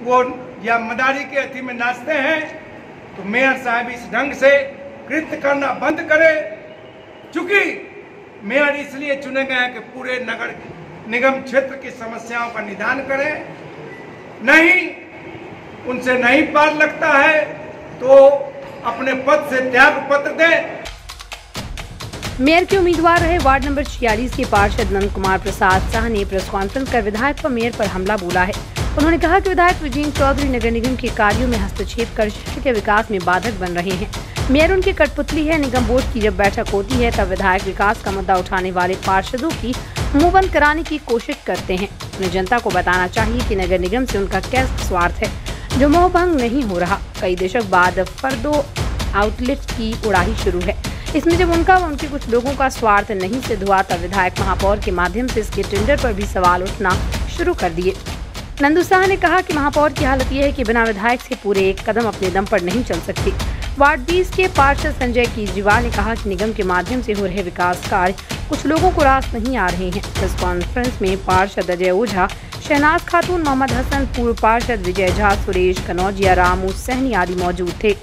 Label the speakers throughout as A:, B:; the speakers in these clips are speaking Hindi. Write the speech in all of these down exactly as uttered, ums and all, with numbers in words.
A: वो या मदारी के अथी में नाचते हैं, तो मेयर साहब इस ढंग से कृत्य करना बंद करे। चूंकि मेयर इसलिए चुने गए हैं कि पूरे नगर निगम क्षेत्र की समस्याओं का निदान करें, नहीं उनसे नहीं पार लगता है तो अपने पद से त्याग पत्र दें।
B: मेयर के उम्मीदवार रहे वार्ड नंबर छियालीस के पार्षद नंद कुमार प्रसाद शाह ने प्रेस कॉन्फ्रेंस कर विधायक व मेयर पर हमला बोला है। उन्होंने कहा कि विधायक विजेंद्र चौधरी नगर निगम के कार्यों में हस्तक्षेप कर शहर के विकास में बाधक बन रहे हैं। मेयर उनकी कठपुतली है। निगम बोर्ड की जब बैठक होती है तब विधायक विकास का मुद्दा उठाने वाले पार्षदों की मुंह बंद कराने की कोशिश करते हैं। उन्हें जनता को बताना चाहिए कि नगर निगम से उनका क्या स्वार्थ है जो मोह भंग नहीं हो रहा। कई दशक बाद फर्दो आउटलेट की उड़ाही शुरू है। इसमें जब उनका व उनके कुछ लोगों का स्वार्थ नहीं सिद्ध हुआ तब विधायक महापौर के माध्यम से इसके टेंडर पर भी सवाल उठना शुरू कर दिए। नंदू शाह ने कहा कि महापौर की हालत यह है कि बिना विधायक से पूरे एक कदम अपने दम पर नहीं चल सकती। वार्ड बीस के पार्षद संजय केजरीवाल ने कहा कि निगम के माध्यम से हो रहे विकास कार्य कुछ लोगों को रास नहीं आ रहे हैं। प्रेस कॉन्फ्रेंस में पार्षद अजय ओझा, शहनाज खातून, मोहम्मद हसन, पूर्व पार्षद विजय झा, सुरेश कनौजिया, रामू सहनी आदि मौजूद थे।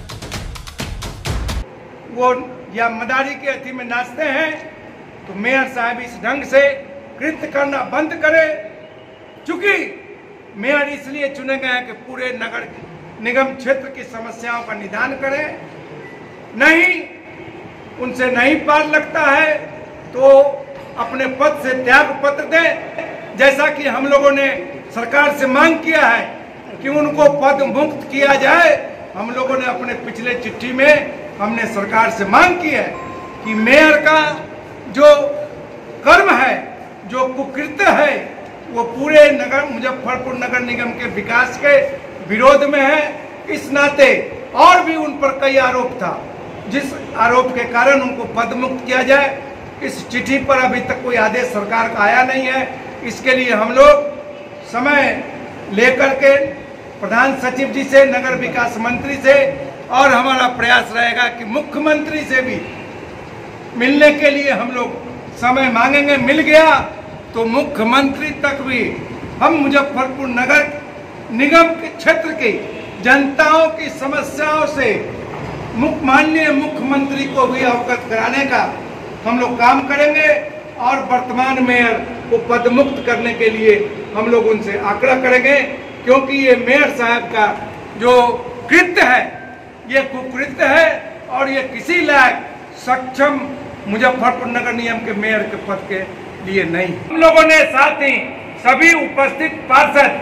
A: वो या मदारी के अथी में नाचते हैं, तो मेयर साहब इस ढंग से कृत्य करना बंद करे। चूंकि मेयर इसलिए चुने गए हैं कि पूरे नगर निगम क्षेत्र की समस्याओं का निदान करें, नहीं उनसे नहीं पार लगता है तो अपने पद से त्याग पत्र दें। जैसा कि हम लोगों ने सरकार से मांग किया है कि उनको पद मुक्त किया जाए। हम लोगों ने अपने पिछले चिट्ठी में हमने सरकार से मांग की है कि मेयर का जो कर्म है, जो कुकृत्य है, वो पूरे नगर मुजफ्फरपुर नगर निगम के विकास के विरोध में है। इस नाते और भी उन पर कई आरोप था, जिस आरोप के कारण उनको पद मुक्त किया जाए। इस चिट्ठी पर अभी तक कोई आदेश सरकार का आया नहीं है। इसके लिए हम लोग समय लेकर के प्रधान सचिव जी से, नगर विकास मंत्री से, और हमारा प्रयास रहेगा कि मुख्यमंत्री से भी मिलने के लिए हम लोग समय मांगेंगे। मिल गया तो मुख्यमंत्री तक भी हम मुजफ्फरपुर नगर निगम के क्षेत्र की जनताओं की समस्याओं से मुख्य माननीय मुख्यमंत्री को भी अवगत कराने का हम लोग काम करेंगे और वर्तमान मेयर को पद मुक्त करने के लिए हम लोग उनसे आग्रह करेंगे, क्योंकि ये मेयर साहब का जो कृत्य है ये कुकृत्य है और ये किसी लायक सक्षम मुजफ्फरपुर नगर निगम के मेयर के पद के लिए नहीं। हम लोगों ने साथ ही सभी उपस्थित पार्षद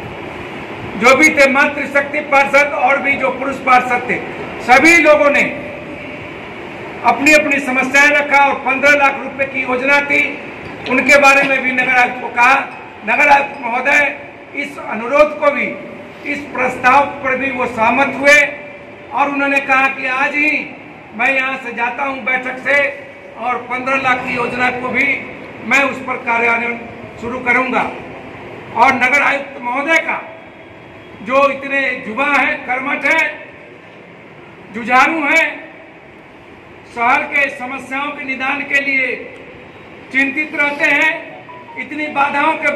A: जो भी थे, मातृशक्ति पार्षद और भी जो पुरुष पार्षद थे, सभी लोगों ने अपनी अपनी समस्याएं रखा और पंद्रह लाख रुपए की योजना थी, उनके बारे में भी नगर आयुक्त को कहा। नगर आयुक्त महोदय इस अनुरोध को भी, इस प्रस्ताव पर भी वो सहमत हुए और उन्होंने कहा कि आज ही मैं यहाँ से जाता हूँ बैठक से और पंद्रह लाख की योजना को भी मैं उस पर कार्यान्वयन शुरू करूंगा। और नगर आयुक्त महोदय का जो इतने जुबा है, कर्मठ है, जुझारू है, शहर के समस्याओं के निदान के लिए चिंतित रहते हैं, इतनी बाधाओं के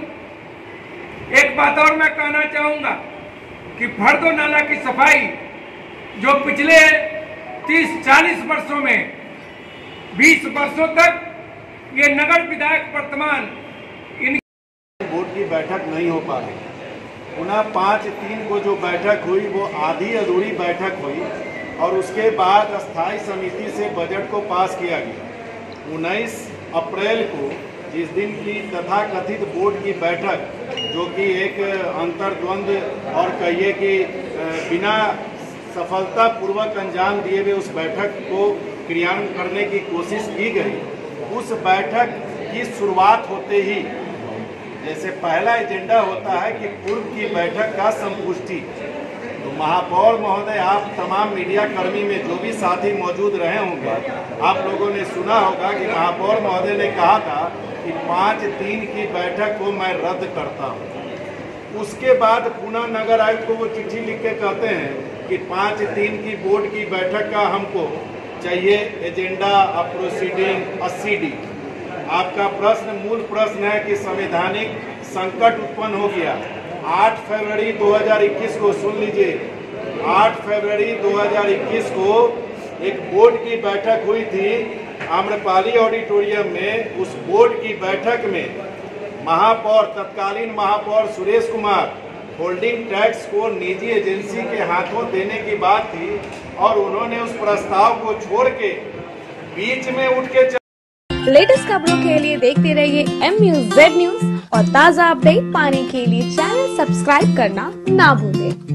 A: बावजूद एक बात और मैं कहना चाहूंगा कि फर्दो नाला की सफाई जो पिछले तीस चालीस वर्षों में, बीस वर्षों तक ये नगर विधायक वर्तमान इन
C: बोर्ड की बैठक नहीं हो पा रही। पुनः पाँच तीन को जो बैठक हुई वो आधी अधूरी बैठक हुई और उसके बाद स्थायी समिति से बजट को पास किया गया। उन्नीस अप्रैल को जिस दिन की तथाकथित बोर्ड की बैठक, जो कि एक अंतर्द्वंद और कहिए कि बिना सफलतापूर्वक अंजाम दिए हुए उस बैठक को क्रियान्वयन करने की कोशिश की गई, उस बैठक की शुरुआत होते ही जैसे पहला एजेंडा होता है कि पूर्व की बैठक का संपुष्टि, तो महापौर महोदय, आप तमाम मीडिया कर्मी में जो भी साथी मौजूद रहे होंगे, आप लोगों ने सुना होगा कि महापौर महोदय ने कहा था कि पाँच तीन की बैठक को मैं रद्द करता हूँ। उसके बाद पुनः नगर आयुक्त को वो चिट्ठी लिख के कहते हैं कि पाँच तीन की बोर्ड की बैठक का हमको चाहिए एजेंडा ऑफ प्रोसीडिंग अस्सी डी। आपका प्रश्न मूल प्रश्न है कि संवैधानिक संकट उत्पन्न हो गया। आठ फरवरी दो हज़ार इक्कीस को, सुन लीजिए, आठ फरवरी दो हज़ार इक्कीस को एक बोर्ड की बैठक हुई थी आम्रपाली ऑडिटोरियम में। उस बोर्ड की बैठक में महापौर, तत्कालीन महापौर सुरेश कुमार होल्डिंग टैक्स को निजी एजेंसी के हाथों देने की बात थी और उन्होंने उस प्रस्ताव को छोड़ के बीच में उठ के चल...
D: लेटेस्ट खबरों के लिए देखते रहिए एम न्यूज़ जेड न्यूज़ और ताज़ा अपडेट पाने के लिए चैनल सब्सक्राइब करना ना भूलें।